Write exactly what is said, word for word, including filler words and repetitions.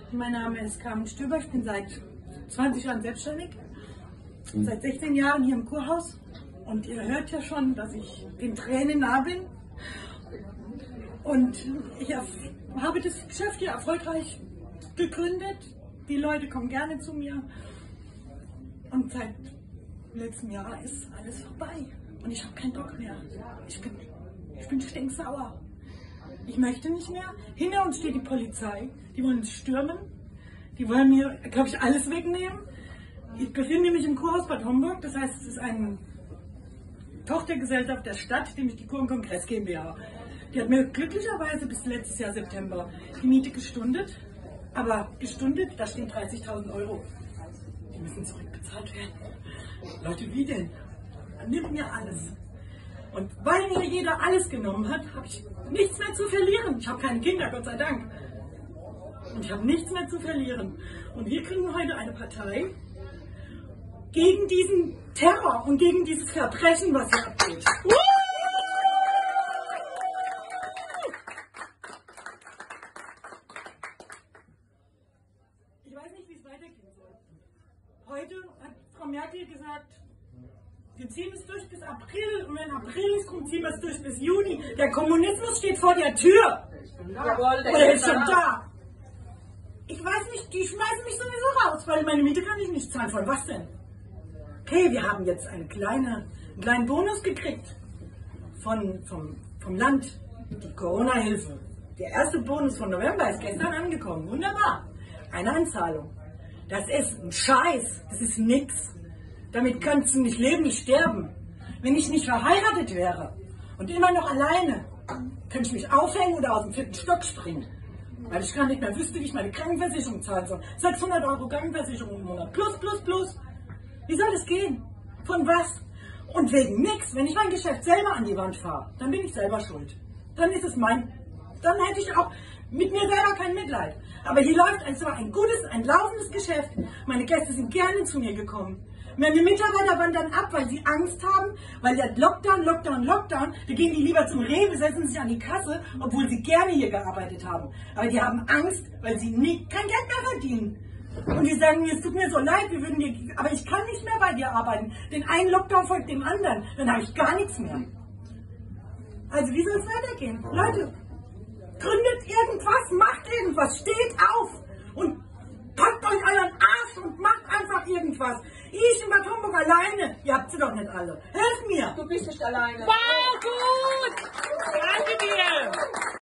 Mein Name ist Carmen Stüber, ich bin seit zwanzig Jahren selbstständig, seit sechzehn Jahren hier im Kurhaus und ihr hört ja schon, dass ich den Tränen nah bin und ich habe das Geschäft hier erfolgreich gegründet, die Leute kommen gerne zu mir und seit letztem Jahr ist alles vorbei und ich habe keinen Bock mehr, ich bin, ich bin stinksauer. Ich möchte nicht mehr. Hinter uns steht die Polizei. Die wollen uns stürmen. Die wollen mir, glaube ich, alles wegnehmen. Ich befinde mich im Kurhaus Bad Homburg. Das heißt, es ist eine Tochtergesellschaft der Stadt, nämlich die Kur- und Kongress GmbH. Die hat mir glücklicherweise bis letztes Jahr September die Miete gestundet. Aber gestundet, da stehen dreißigtausend Euro. Die müssen zurückbezahlt werden. Leute, wie denn? Nimmt mir alles. Und weil mir jeder alles genommen hat, habe ich nichts mehr zu verlieren. Ich habe keine Kinder, Gott sei Dank. Und ich habe nichts mehr zu verlieren. Und wir kriegen heute eine Partei gegen diesen Terror und gegen dieses Verbrechen, was hier abgeht. Ich weiß nicht, wie es weitergehen soll. Heute hat Frau Merkel gesagt, wir ziehen es durch bis April und wenn April ist, kommt, ziehen wir es durch bis Juni. Der Kommunismus steht vor der Tür. Jawohl, der Oder ist ist schon da. da. Ich weiß nicht, die schmeißen mich sowieso raus, weil meine Miete kann ich nicht zahlen. Von was denn? Okay, wir haben jetzt eine kleine, einen kleinen Bonus gekriegt von, vom, vom Land, die Corona-Hilfe. Der erste Bonus von November ist gestern angekommen. Wunderbar. Eine Anzahlung. Das ist ein Scheiß. Das ist nix. Damit kannst du nicht leben, nicht sterben. Wenn ich nicht verheiratet wäre und immer noch alleine, könnte ich mich aufhängen oder aus dem vierten Stock springen. Weil ich gar nicht mehr wüsste, wie ich meine Krankenversicherung zahlen soll. sechshundert Euro Krankenversicherung im Monat. Plus, plus, plus. Wie soll das gehen? Von was? Und wegen nix. Wenn ich mein Geschäft selber an die Wand fahre, dann bin ich selber schuld. Dann ist es mein... Dann hätte ich auch mit mir selber kein Mitleid. Aber hier läuft also ein gutes, ein laufendes Geschäft. Meine Gäste sind gerne zu mir gekommen. Meine Mitarbeiter wandern ab, weil sie Angst haben, weil der Lockdown, Lockdown, Lockdown, da gehen die lieber zum Rewe, setzen sich an die Kasse, obwohl sie gerne hier gearbeitet haben. Aber die haben Angst, weil sie nie, kein Geld mehr verdienen. Und die sagen mir, es tut mir so leid, wir würden dir, aber ich kann nicht mehr bei dir arbeiten. Den einen Lockdown folgt dem anderen, dann habe ich gar nichts mehr. Also wie soll es weitergehen? Leute, gründet irgendwas, macht irgendwas, steht auf und packt euch euren Arsch und macht einfach irgendwas. Ich in Bad Homburg alleine, ihr habt sie doch nicht alle. Helft mir! Du bist nicht alleine. Wow, gut! Danke dir!